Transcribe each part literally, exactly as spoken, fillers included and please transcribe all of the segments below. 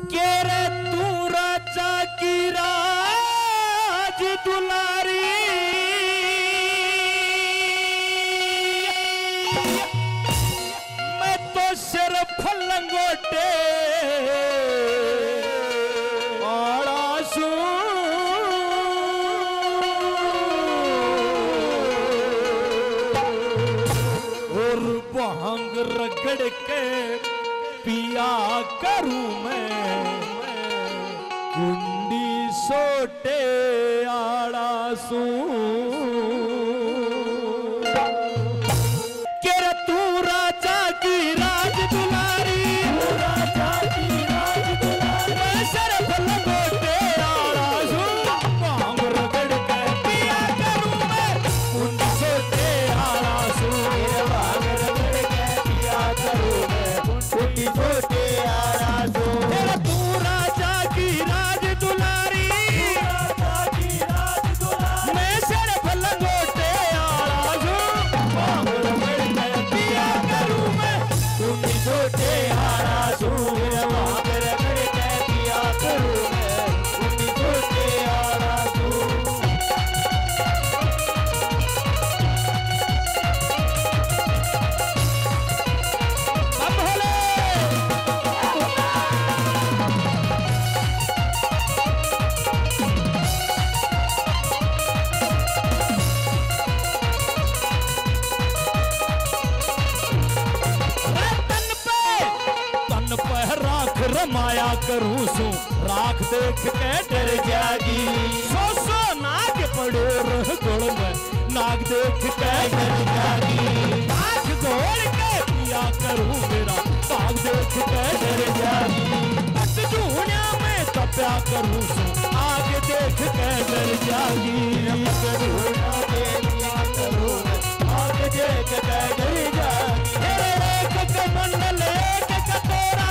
के रे तू राजा की राज दुलारी मैं तो सिर्फ लंगोटे आड़ासू और भांग रगड़ के पिया करूं मैं कुंडी सोटे आड़ासू के रे तू राजा की राज दुलारी राजा की राज दुलारी मैं सिर्फ लंगोटे आड़ासू भांग रगड़ के पिया करूं मैं कुंडी सोटे आड़ासू भांग रगड़ के पिया करूं मैं कुंडी सोटे आड़ासू तेरा तू राजा की राज दुलारी राजा की राज दुलारी मैं सिर्फ लंगोटे आड़ासू भांग रगड़ के पिया करूं मैं कुंडी सोटे आड़ासू भांग रगड़ के पिया करूं मैं कुंडी सोटे आड़ासू राख रमाया करूं सो राख देख के डर जागी सो सो नाग पड़े रह गोड़ में नाग देख के डर जागी नाग गोड़ के पिया करूं मेरा नाग देख के डर जागी अट जूनिया में तप्या करूं सो आग देख के डर जागी जूनिया में पिया करूं आग देख के डर जागी एक कमंडल एक कटोरा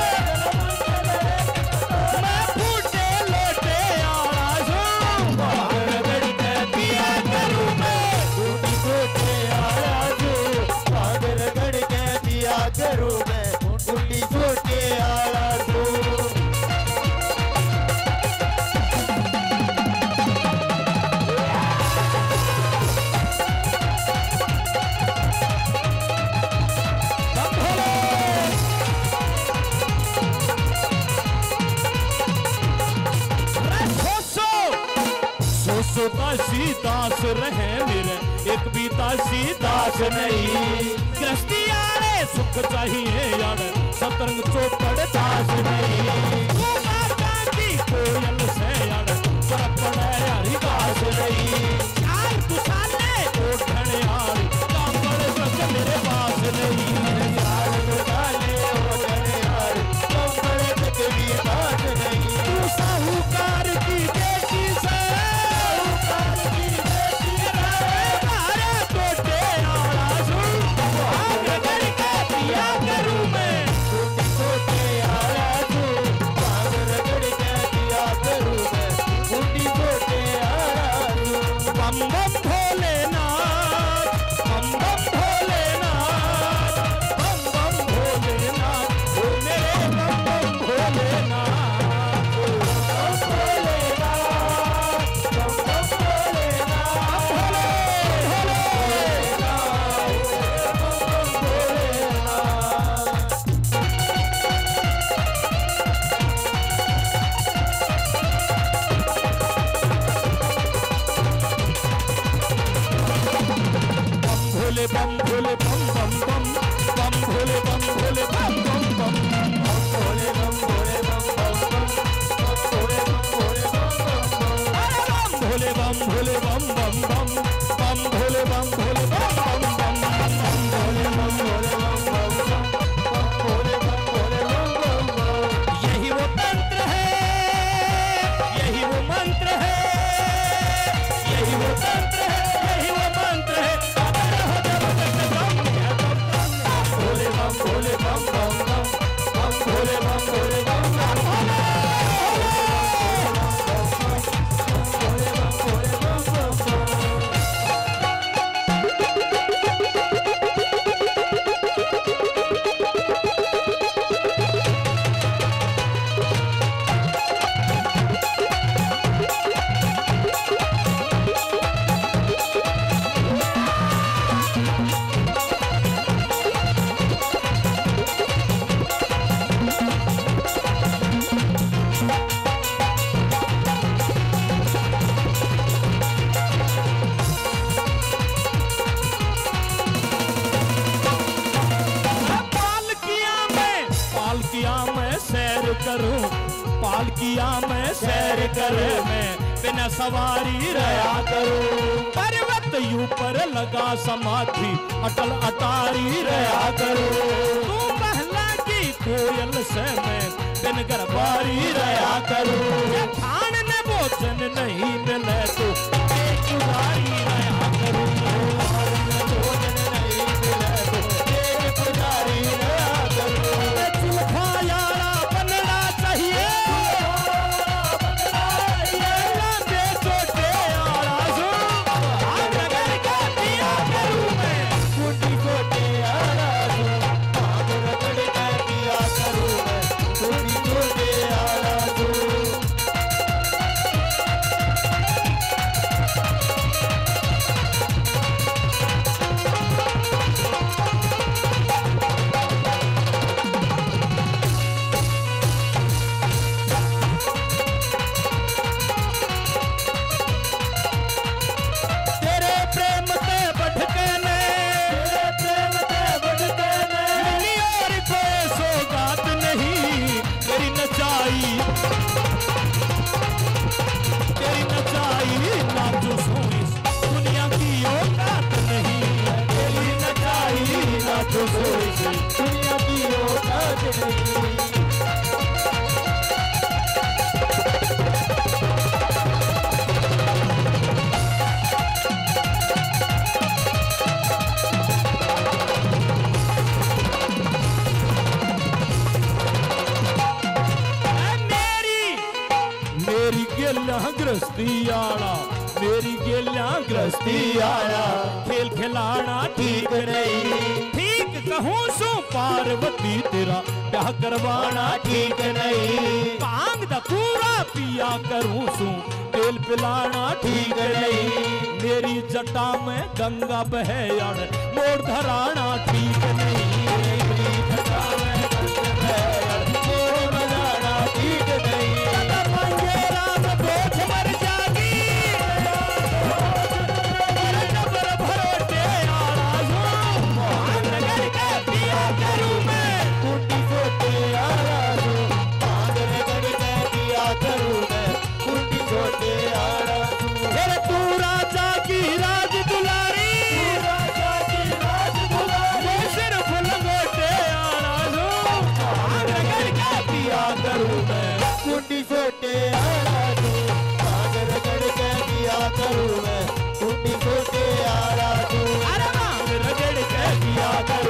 करूं मैं कुंडी सोटे आड़ासू सो दासी दास रहे मेरे एक भी दासी दास नहीं गृहस्थी यारे सुख चाहिए यार सतरंग चौपड़ दास नहीं तू माता की कोयल से यार पर पड़े यारी दास नहीं यार तू साले ओढ़न यार काम बड़े सच मेरे पास नहीं यार तू साले ओढ़न यार काम बड़े सच मेरे पास नहीं तू साहूकार की बेटी से पिया करूं मैं कुंडी सोटे आड़ासू सैर करूं, पालकिया में सैर करे मैं बिना सवारी रहा करूं। पर्वत ऊपर लगा समाधि अटल अटारी रहा करूं। तू पहला की कोयल से मैं बिन गरबारी रहा करूं। खान ने भोजन नहीं मिले तो एक उधारी रहा करूं। भोजन नहीं मिले तो एक उधारी रहा करूं। चूल्हा यारा बनना चाहिए, दुनिया की औकात नहीं। मेरी गेला गृहस्थी आड़ा, मेरी गेला गृहस्थी आड़ा, खेल खिलाना ठीक नहीं। ठीक कहूँ सो पार्वती तेरा ब्याह करवाना ठीक नहीं। भांग दा पूरा पिया करूँ सू तेल पिलाना ठीक नहीं। मेरी जटा में गंगा बहे अड़ मोड़ धराना ठीक नहीं। मेरी जटा में गंगा बहे अड़ मोड़ धराना ठीक नहीं। कुंडी छोटे आरा तू मांग रगड़ के दिया करूं मैं। कुंडी छोटे आरा तू मांग रगड़ के दिया करूं।